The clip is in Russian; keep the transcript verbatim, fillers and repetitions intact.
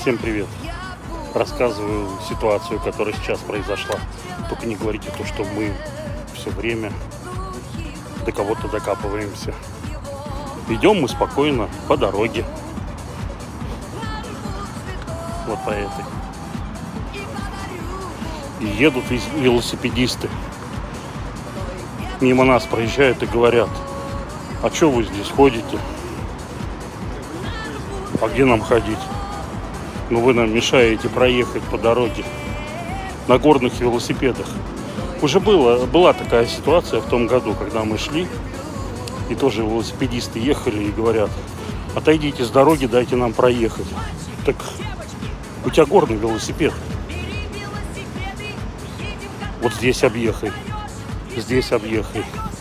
Всем привет! Рассказываю ситуацию, которая сейчас произошла. Только не говорите то, что мы все время до кого-то докапываемся. Идем мы спокойно по дороге. Вот по этой. И едут велосипедисты. Мимо нас проезжают и говорят: а что вы здесь ходите? А где нам ходить? Ну вы нам мешаете проехать по дороге на горных велосипедах. Уже было, была такая ситуация в том году, когда мы шли, и тоже велосипедисты ехали и говорят: отойдите с дороги, дайте нам проехать. Так у тебя горный велосипед. Вот здесь объехай, здесь объехай.